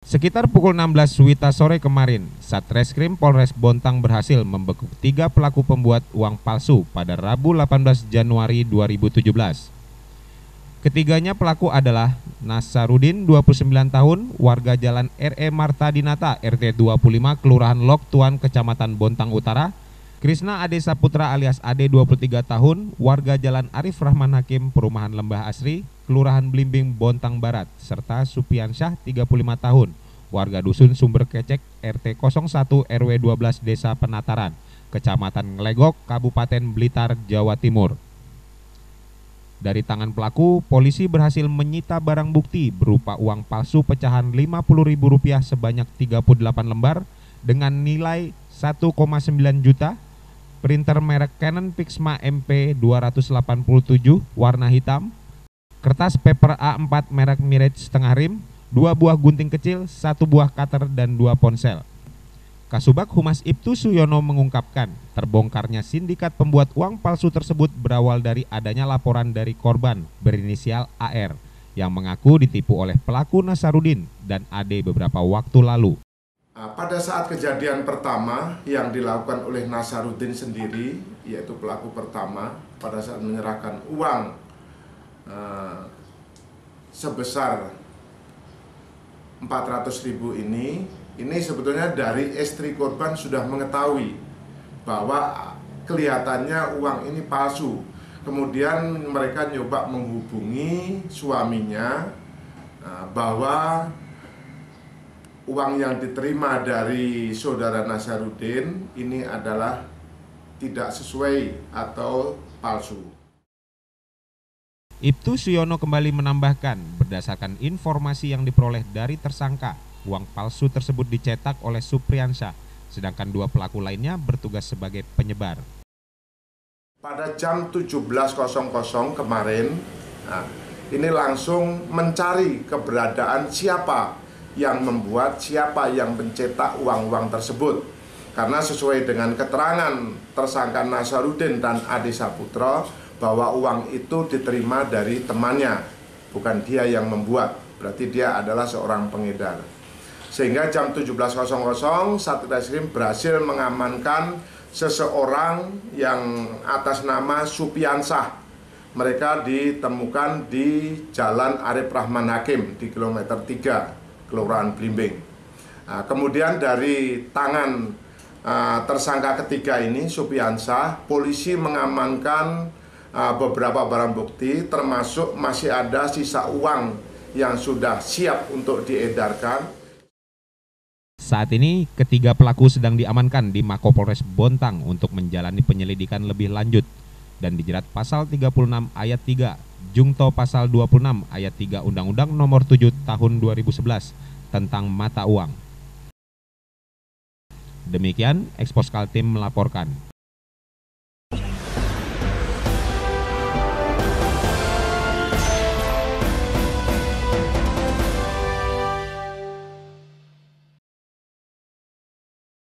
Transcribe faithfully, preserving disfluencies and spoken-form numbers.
Sekitar pukul enam belas Wita sore kemarin, Satreskrim Polres Bontang berhasil membekuk tiga pelaku pembuat uang palsu pada Rabu delapan belas Januari dua ribu tujuh belas. Ketiganya pelaku adalah Nasarudin, dua puluh sembilan tahun, warga Jalan R E Marta Dinata, R T dua puluh lima, Kelurahan Lok Tuan, Kecamatan Bontang Utara; Krisna Ade Saputra alias Ade, dua puluh tiga tahun, warga Jalan Arif Rahman Hakim, Perumahan Lembah Asri, Kelurahan Blimbing, Bontang Barat; serta Supiansyah, tiga puluh lima tahun, warga Dusun Sumber Kecek, R T nol satu R W dua belas, Desa Penataran, Kecamatan Ngelegok, Kabupaten Blitar, Jawa Timur. Dari tangan pelaku, polisi berhasil menyita barang bukti berupa uang palsu pecahan lima puluh ribu rupiah sebanyak tiga puluh delapan lembar dengan nilai satu koma sembilan juta, printer merek Canon Pixma M P dua ratus delapan puluh tujuh warna hitam, kertas paper A empat merek Mirage setengah rim, dua buah gunting kecil, satu buah cutter, dan dua ponsel. Kasubag Humas Ibtu Suyono mengungkapkan, terbongkarnya sindikat pembuat uang palsu tersebut berawal dari adanya laporan dari korban berinisial A R yang mengaku ditipu oleh pelaku Nasarudin dan Ade beberapa waktu lalu. Pada saat kejadian pertama yang dilakukan oleh Nasarudin sendiri, yaitu pelaku pertama, pada saat menyerahkan uang uh, sebesar empat ratus ribu ini, ini sebetulnya dari istri korban sudah mengetahui bahwa kelihatannya uang ini palsu. Kemudian mereka nyoba menghubungi suaminya bahwa uang yang diterima dari saudara Nasarudin ini adalah tidak sesuai atau palsu. Ibtu Suyono kembali menambahkan, berdasarkan informasi yang diperoleh dari tersangka, uang palsu tersebut dicetak oleh Supriyansyah, sedangkan dua pelaku lainnya bertugas sebagai penyebar. Pada jam tujuh belas kemarin, nah, ini langsung mencari keberadaan siapa yang membuat, siapa yang mencetak uang-uang tersebut. Karena sesuai dengan keterangan tersangka Nasarudin dan Ade Saputra, bahwa uang itu diterima dari temannya, bukan dia yang membuat, berarti dia adalah seorang pengedar. Sehingga jam tujuh belas Satreskrim berhasil mengamankan seseorang yang atas nama Supiansyah. Mereka ditemukan di Jalan Arif Rahman Hakim di kilometer tiga, Kelurahan Blimbing. Nah, kemudian dari tangan uh, tersangka ketiga ini, Supiansyah, polisi mengamankan beberapa barang bukti, termasuk masih ada sisa uang yang sudah siap untuk diedarkan. Saat ini ketiga pelaku sedang diamankan di Mako Polres Bontang untuk menjalani penyelidikan lebih lanjut dan dijerat pasal tiga puluh enam ayat tiga, jungto pasal dua puluh enam ayat tiga Undang-Undang Nomor tujuh Tahun dua ribu sebelas tentang mata uang. Demikian, Expos Kaltim melaporkan.